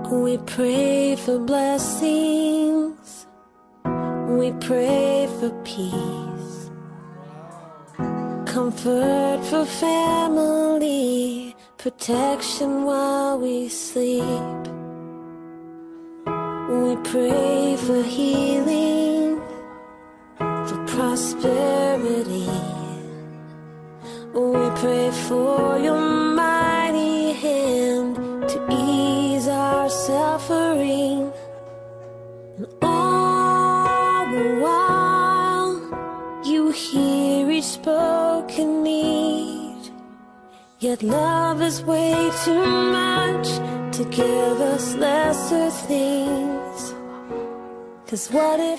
We pray for blessings, we pray for peace, comfort for family, protection while we sleep. We pray for healing, for prosperity. We pray for your mighty hand to ease our suffering. And all the while, you hear each spoken need. Yet love is way too much to give us lesser things. 'Cause what if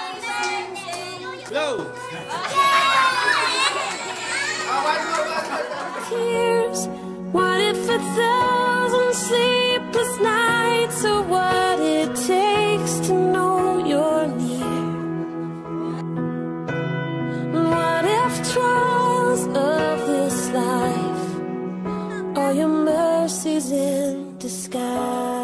tears? What if 1,000 sleepless nights are what it takes to know you're near? What if trials of this life are your mercies in disguise?